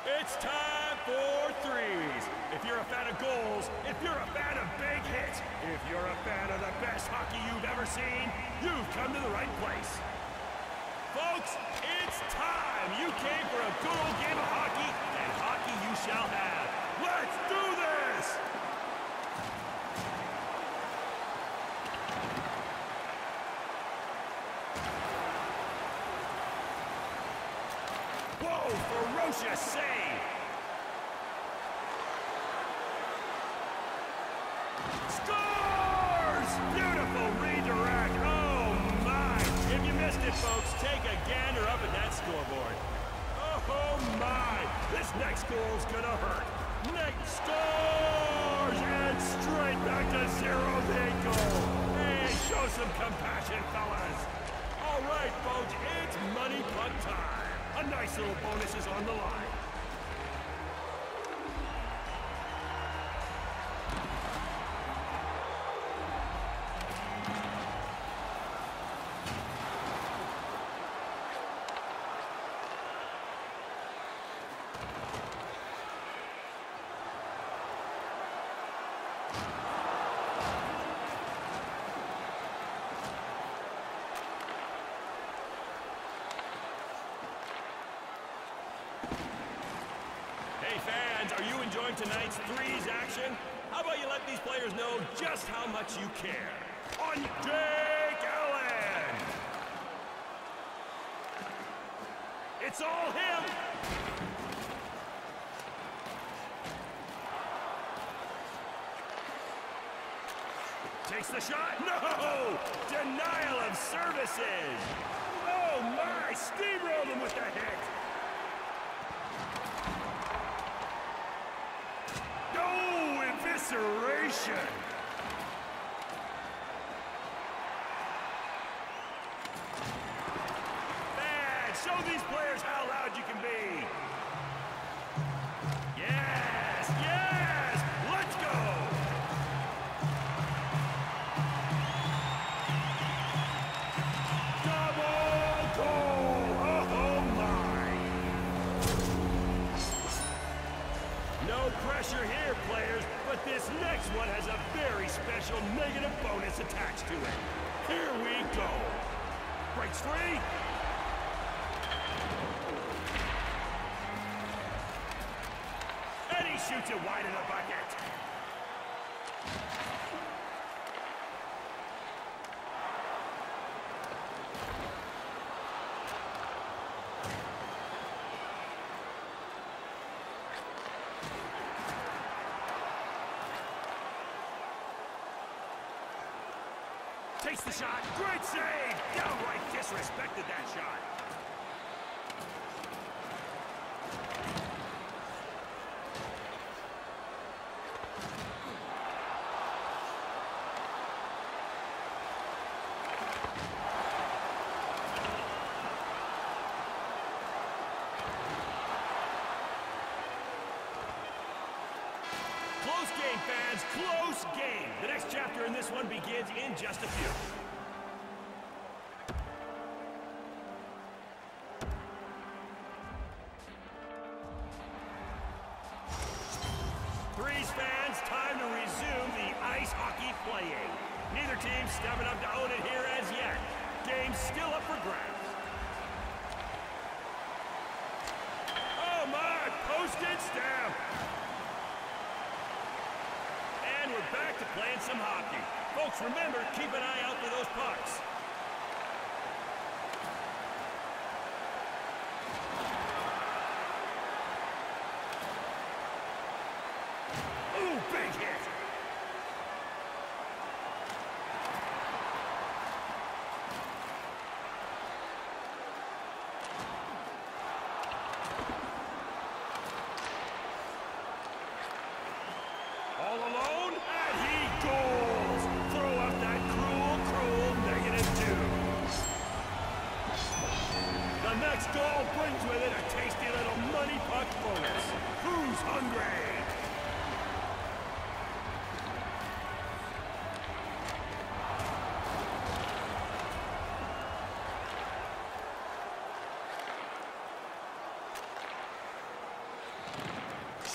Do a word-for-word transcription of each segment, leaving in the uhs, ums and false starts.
It's time for threes. If you're a fan of goals, if you're a fan of big hits, if you're a fan of the best hockey you've ever seen, you've come to the right place. Folks, it's time. You came for a good old game of hockey, and hockey you shall have. Let's do this! Whoa, ferocious save! Scores! Beautiful redirect. Oh, my. If you missed it, folks, take a gander up at that scoreboard. Oh, my. This next goal's gonna hurt. Next scores! And straight back to zero they go. Hey, show some compassion, fellas. All right, folks, it's money puck time. A nice little bonus is on the line. Hey fans, are you enjoying tonight's threes action? How about you let these players know just how much you care? On Jake Allen! It's all him! Takes the shot? No! Denial of services! Oh my! Steamrolled him with the hit! No evisceration! Man, show these players how loud you can be! Yes! Yes! Let's go! Double goal! Oh my! No pressure here, players, but this next one has a very special negative bonus attached to it. Here we go. Breaks free. And he shoots it wide in the bucket. Takes the shot. Great save! Downright disrespected that shot. Close game, fans. Close game. The next chapter in this one begins in just a few. Threes fans, time to resume the ice hockey playing. Neither team stepping up to own it here as yet. Game's still up for grabs. Oh my, postage stamp! And we're back to playing some hockey. Folks, remember, keep an eye out for those pucks. Ooh, big hit! All alone, and he goals! Throw up that cruel, cruel negative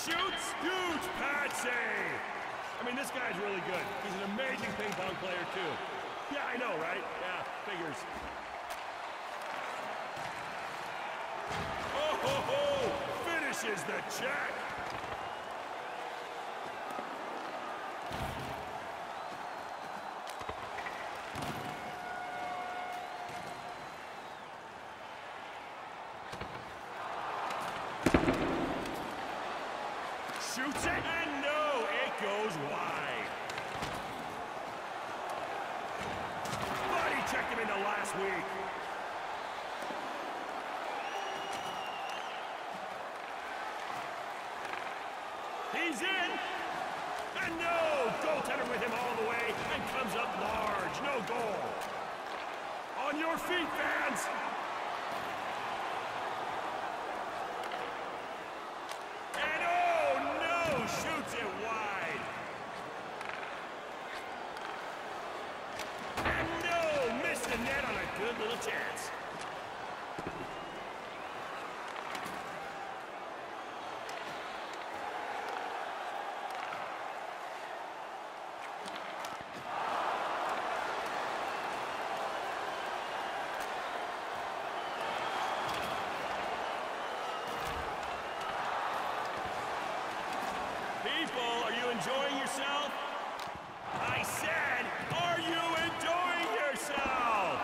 Shoots! Huge pad save! I mean, this guy's really good. He's an amazing ping pong player, too. Yeah, I know, right? Yeah, figures. Oh, ho, ho! Finishes the check! Shoots it, and no, it goes wide. Buddy checked him into last week. He's in, and no, goaltender with him all the way, and comes up large, no goal. On your feet, fans. Shoots it wide. And no, missed the net on a good little chance. People, are you enjoying yourself? I said, are you enjoying yourself?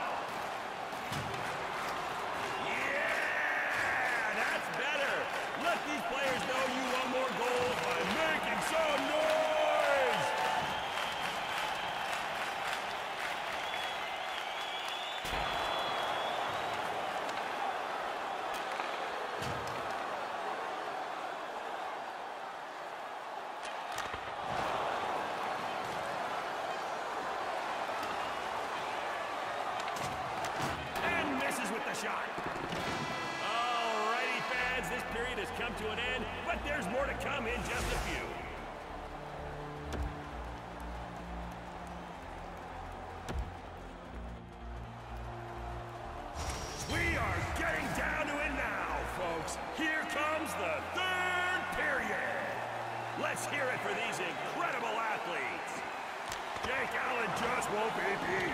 Yeah, that's better. Let these players know you want more goals by making some noise. Shot. Alrighty, fans, this period has come to an end, but there's more to come in just a few. We are getting down to it now, folks. Here comes the third period. Let's hear it for these incredible athletes. Jake Allen just won't be beat.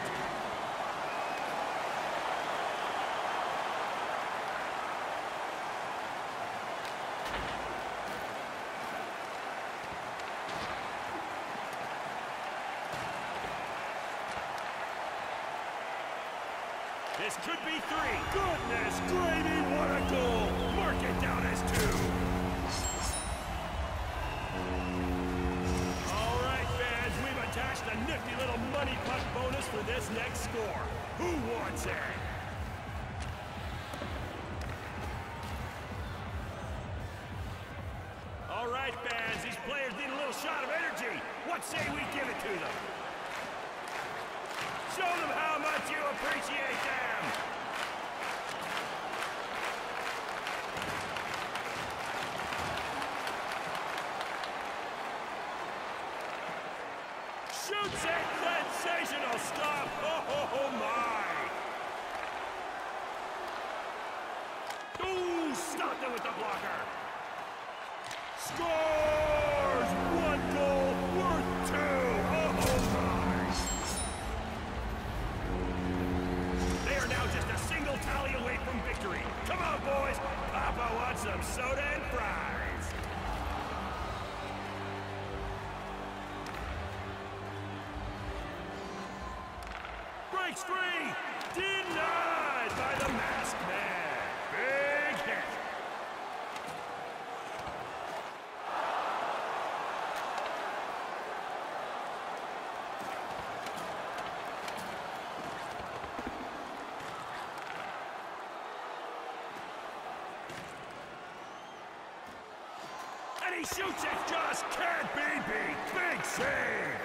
This could be three. Goodness gravy, what a goal! Mark it down as two. All right, fans, we've attached a nifty little money puck bonus for this next score. Who wants it? All right, fans, these players need a little shot of energy. What say we give it to them? Show them how much you appreciate them! Shoots it! Sensational stuff! Oh, oh, oh my! Ooh, stopped it with the blocker! Scores! One goal worth two! Oh, oh my! Tally away from victory. Come on, boys. Papa wants some soda and fries. Breaks free. Denied by the masked man. Big hit. And he shoots it, just can't be beat. Big save.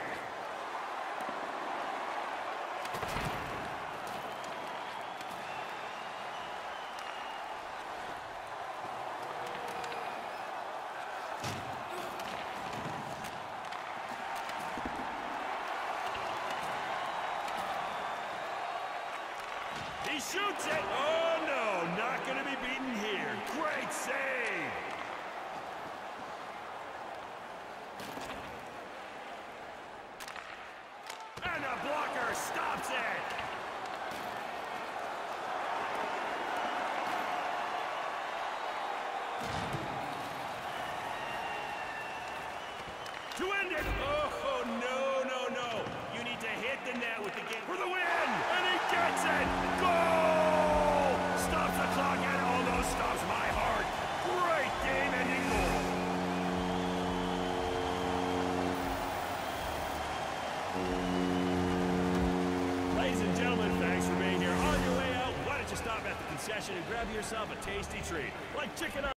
He shoots it. Oh no, not gonna be beaten here. Great save. And the blocker stops it. To end it. Oh, no, no, no. You need to hit the net with the game for the win. And he gets it. Goal! Stops the clock and almost stops my heart. Great game-ending goal. Ladies and gentlemen, thanks for being here. On your way out, why don't you stop at the concession and grab yourself a tasty treat, like chicken